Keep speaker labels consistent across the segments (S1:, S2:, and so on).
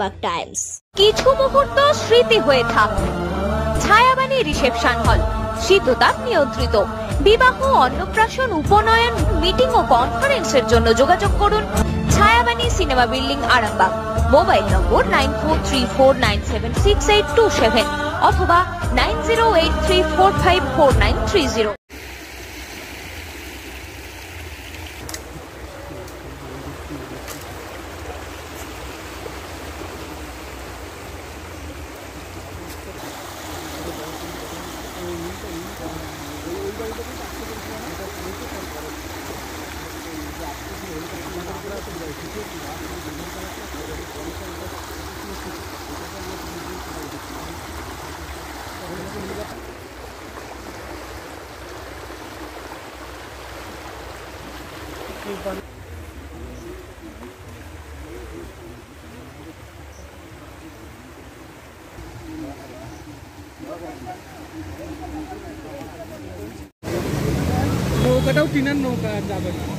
S1: Arambagh Times.
S2: কিছু মুহূর্ত স্মৃতি হয়ে থাক। ছায়াবাণী রিসেপশন হল, শীততাপ নিয়ন্ত্রিত। বিবাহ, অন্নপ্রাশন, উপনয়ন, মিটিং ও কনফারেন্সের জন্য যোগাযোগ করুন Chhayabani cinema building, Arambagh. Mobile number 9434976827 অথবা 9083454930।
S3: নৌকাটাও টিনার নৌকা যাবে না।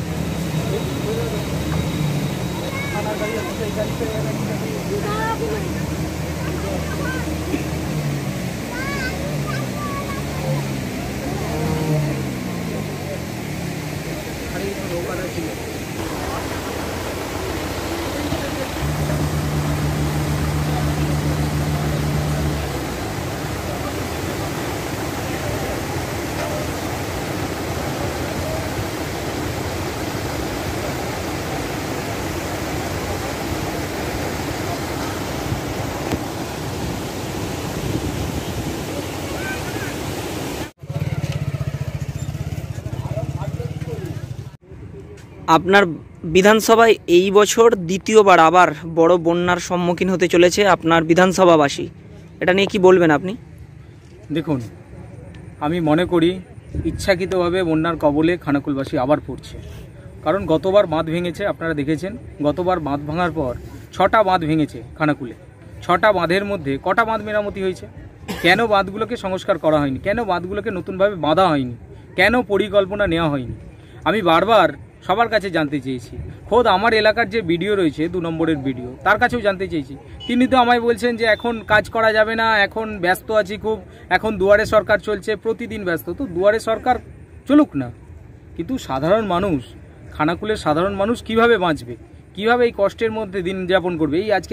S4: আপনার বিধানসভায় এই বছর দ্বিতীয়বার আবার বড় বন্যার সম্মুখীন হতে চলেছে আপনার বিধানসভাবাসী, এটা নিয়ে কি বলবেন আপনি?
S3: দেখুন, আমি মনে করি ইচ্ছাকৃতভাবে বন্যার কবলে খানাকুলবাসী আবার পড়ছে। কারণ গতবার বাঁধ ভেঙেছে, আপনারা দেখেছেন। গতবার বাঁধ ভাঙার পর 6টা বাঁধ ভেঙেছে খানাকুলে। 6টা বাঁধের মধ্যে কটা বাঁধ মেরামতি হয়েছে? কেন বাঁধগুলোকে সংস্কার করা হয়নি? কেন বাঁধগুলোকে নতুনভাবে বাঁধা হয়নি? কেন পরিকল্পনা নেওয়া হয়নি? আমি বারবার সবার কাছে জানতে চেয়েছি। খোদ আমার এলাকার যে বিডিও রয়েছে, 2 নম্বরের বিডিও, তার কাছেও জানতে চেয়েছি। তিনি তো আমায় বলছেন যে এখন কাজ করা যাবে না, এখন ব্যস্ত আছি খুব, এখন দুয়ারে সরকার চলছে, প্রতিদিন ব্যস্ত। তো দুয়ারে সরকার চলুক না, কিন্তু সাধারণ মানুষ, খানাকুলের সাধারণ মানুষ কিভাবে বাঁচবে, কিভাবে এই কষ্টের মধ্যে দিন যাপন করবে? এই আজকে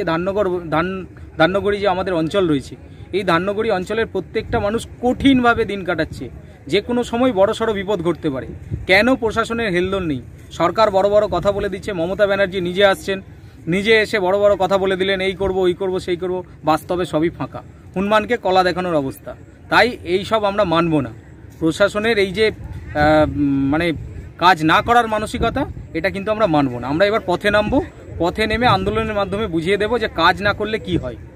S3: ধান্যগড়ি যে আমাদের অঞ্চল রয়েছে, এই ধান্যগড়ি অঞ্চলের প্রত্যেকটা মানুষ কঠিনভাবে দিন কাটাচ্ছে। যে কোনো সময় বড়সড় বিপদ ঘটতে পারে। কেন প্রশাসনের হেলদোল নেই? সরকার বড় বড় কথা বলে দিচ্ছে। মমতা ব্যানার্জি নিজে আসছেন, নিজে এসে বড় বড় কথা বলে দিলেন, এই করব, ওই করব, সেই করব। বাস্তবে সবই ফাঁকা, হনুমানকে কলা দেখানোর অবস্থা। তাই এই সব আমরা মানব না। প্রশাসনের এই যে মানে কাজ না করার মানসিকতা, এটা কিন্তু আমরা মানব না। আমরা এবার পথে নামবো। পথে নেমে আন্দোলনের মাধ্যমে বুঝিয়ে দেব যে কাজ না করলে কি হয়।